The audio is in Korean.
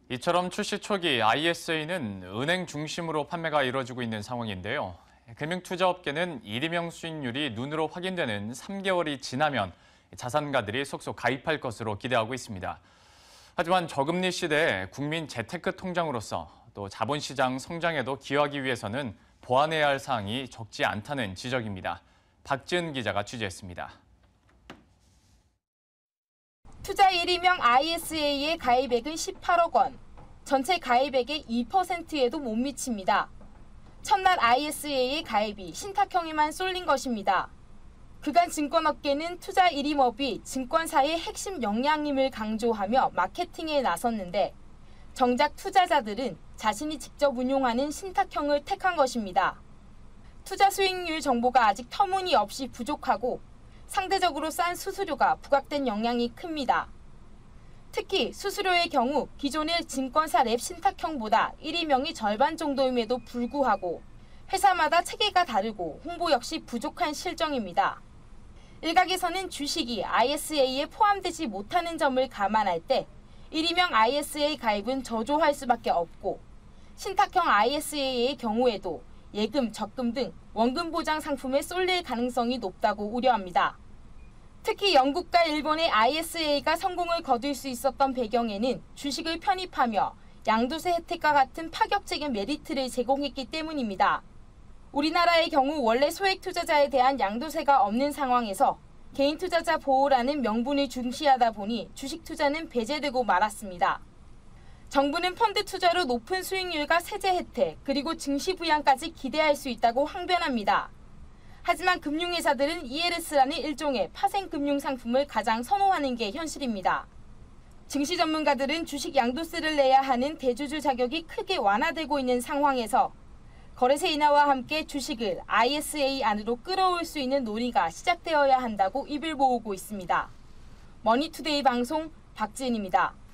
이처럼 출시 초기 ISA는 은행 중심으로 판매가 이뤄지고 있는 상황인데요. 금융투자업계는 일임형 수익률이 눈으로 확인되는 3개월이 지나면 자산가들이 속속 가입할 것으로 기대하고 있습니다. 하지만 저금리 시대에 국민 재테크 통장으로서 또 자본시장 성장에도 기여하기 위해서는 보완해야 할 사항이 적지 않다는 지적입니다. 박지은 기자가 취재했습니다. 투자 일임형 ISA의 가입액은 18억 원, 전체 가입액의 2%에도 못 미칩니다. 첫날 ISA의 가입이 신탁형에만 쏠린 것입니다. 그간 증권업계는 투자 일임업이 증권사의 핵심 역량임을 강조하며 마케팅에 나섰는데 정작 투자자들은 자신이 직접 운용하는 신탁형을 택한 것입니다. 투자 수익률 정보가 아직 터무니없이 부족하고 상대적으로 싼 수수료가 부각된 영향이 큽니다. 특히 수수료의 경우 기존의 증권사 랩 신탁형보다 일임형이 절반 정도임에도 불구하고 회사마다 체계가 다르고 홍보 역시 부족한 실정입니다. 일각에서는 주식이 ISA에 포함되지 못하는 점을 감안할 때 일임형 ISA 가입은 저조할 수밖에 없고 신탁형 ISA의 경우에도 예금, 적금 등 원금 보장 상품에 쏠릴 가능성이 높다고 우려합니다. 특히 영국과 일본의 ISA가 성공을 거둘 수 있었던 배경에는 주식을 편입하며 양도세 혜택과 같은 파격적인 메리트를 제공했기 때문입니다. 우리나라의 경우 원래 소액 투자자에 대한 양도세가 없는 상황에서 개인 투자자 보호라는 명분을 중시하다 보니 주식 투자는 배제되고 말았습니다. 정부는 펀드 투자로 높은 수익률과 세제 혜택, 그리고 증시 부양까지 기대할 수 있다고 항변합니다. 하지만 금융회사들은 ELS라는 일종의 파생 금융 상품을 가장 선호하는 게 현실입니다. 증시 전문가들은 주식 양도세를 내야 하는 대주주 자격이 크게 완화되고 있는 상황에서 거래세 인하와 함께 주식을 ISA 안으로 끌어올 수 있는 논의가 시작되어야 한다고 입을 모으고 있습니다. 머니투데이 방송 박지은입니다.